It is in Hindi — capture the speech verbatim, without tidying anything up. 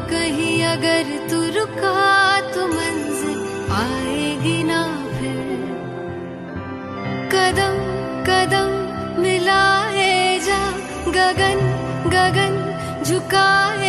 कहीं अगर तू रुका तो मंजिल आएगी ना फिर। कदम कदम मिलाए जा, गगन गगन झुकाए